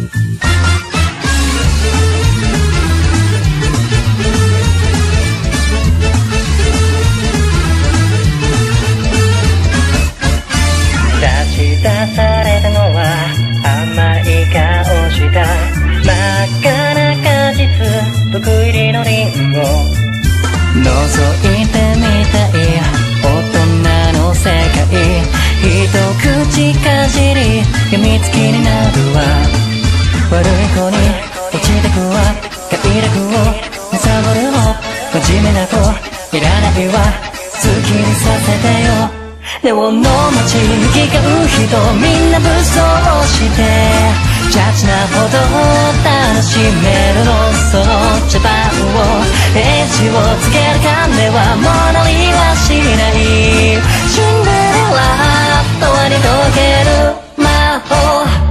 差し出されたのは甘い顔した真っ赤な果実毒入りのリンゴ覗いてみたい大人の世界一口かじりやみつきになるわ悪い子に落ちてくわ快楽を貪るも真面目な子いらないわ好きにさせてよネオンの街行き交う人みんな武装してジャッジなほど楽しめるのその茶番をエッジをつける金は物にはしないシンデレラドアに溶ける魔法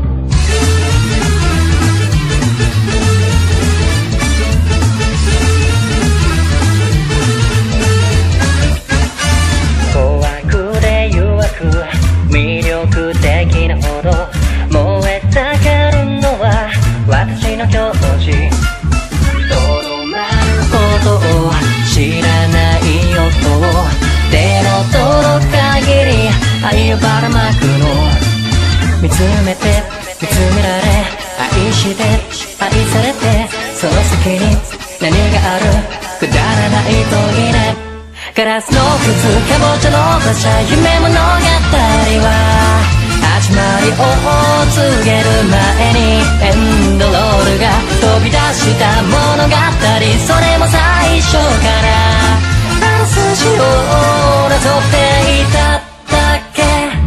魅力的なほど燃えたがるのは私の教示とどまることを知らないよと手の届く限り愛をばらまくの見つめて見つめられ愛して愛されてその先に何があるくだらないといいねガラスの靴かぼちゃの馬車夢物語は始まりを告げる前にエンドロールが飛び出した物語それも最初からあらすじをなぞっていただけ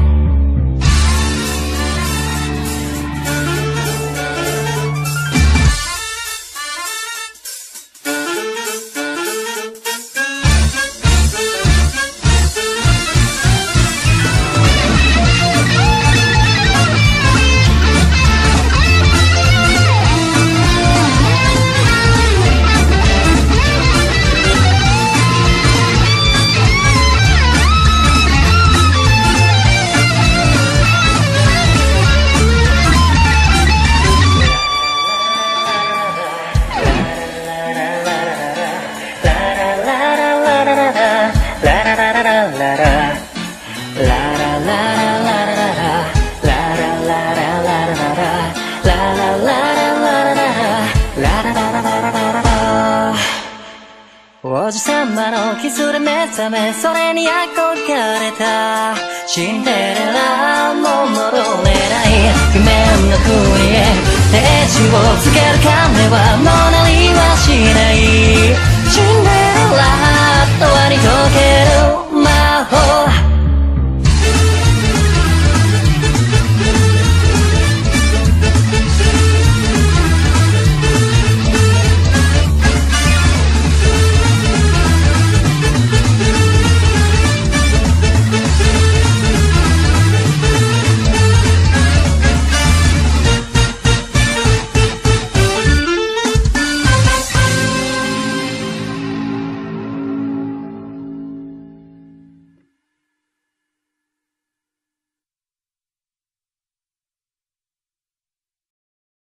おじさまのキスで目覚めそれに憧れたシンデレラも戻れない夢の国へエッジをつける金は物にはし